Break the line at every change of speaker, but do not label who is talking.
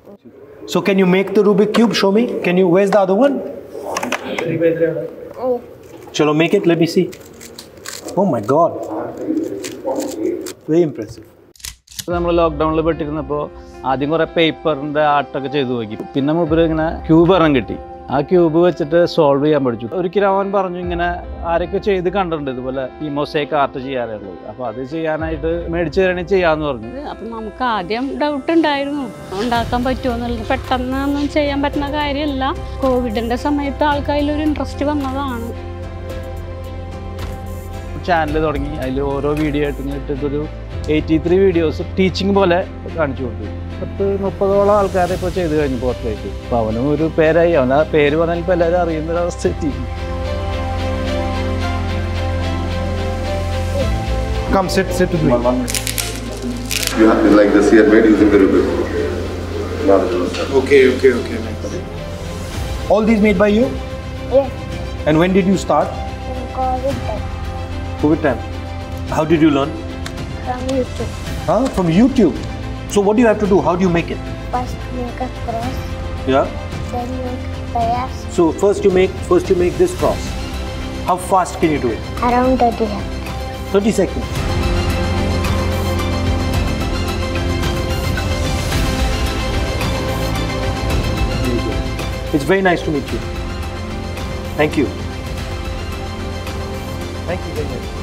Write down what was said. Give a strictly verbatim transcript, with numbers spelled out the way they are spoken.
So can you make the Rubik Cube? Show me. Can you? Where's the other one?
Oh.
Chalo, make it. Let me see. Oh my God. Very impressive.
നമ്മൾ ലോക്ക്ഡൗണിൽ പെട്ടിരുന്നപ്പോൾ ആദ്യം കുറേ പേപ്പറിൻ്റെ ആർട്ടൊക്കെ ചെയ്തു നോക്കി. പിന്നെ മുമ്പിൽ ഇങ്ങനെ ക്യൂബ് ഒരെണ്ണം കിട്ടി. ആ ക്യൂബ് വെച്ചിട്ട് സോൾവ് ചെയ്യാൻ പഠിച്ചു. ഒരിക്കലും അവൻ പറഞ്ഞു ഇങ്ങനെ ആരൊക്കെ ചെയ്ത് കണ്ടിട്ടുണ്ട് ഇതുപോലെ ഈ മൊസൈക്ക് ആർട്ട് ചെയ്യാറുള്ളത്. അപ്പോൾ അത് ചെയ്യാനായിട്ട് മേടിച്ചു തരണേ ചെയ്യാമെന്ന് പറഞ്ഞു.
അപ്പം നമുക്ക് ആദ്യം ഡൗട്ട് ഉണ്ടായിരുന്നു ഉണ്ടാക്കാൻ പറ്റുമോ എന്നുള്ളത്. പെട്ടെന്നൊന്നും ചെയ്യാൻ പറ്റുന്ന കാര്യമല്ല. കോവിഡിൻ്റെ സമയത്ത് ആൾക്കാരിലൊരു ഇൻട്രസ്റ്റ് വന്നതാണ്.
ചാനൽ തുടങ്ങി അതിൽ ഓരോ വീഡിയോ ആയിട്ട് ഇട്ടിട്ടൊരു എയ്റ്റി ത്രീ വീഡിയോസ് ടീച്ചിങ് പോലെ കാണിച്ചു കൊടുത്തു. പത്ത് മുപ്പതോളം ആൾക്കാരെ ഇപ്പോൾ ചെയ്ത് കഴിഞ്ഞു പുറത്തേക്ക്. അപ്പോൾ അവനും ഒരു പേരായി. അവൻ ആ പേര് പറഞ്ഞാൽ ഇപ്പോൾ എല്ലാവരും അറിയുന്നൊരവസ്ഥ എത്തി.
Come sit, sit with me.
You have to like this here made using the Rubik.
Okay, okay, okay. All these made by you?
Yes.
And when did you start?
In COVID time.
COVID time. How did you learn?
From YouTube.
Huh? From YouTube. So what do you have to do? How do you make it?
First make a cross.
Yeah.
Then make prayers.
So first you make first you make this cross. How fast can you do it?
Around thirty seconds.
thirty seconds. It's very nice to meet you. Thank you. Thank you very much.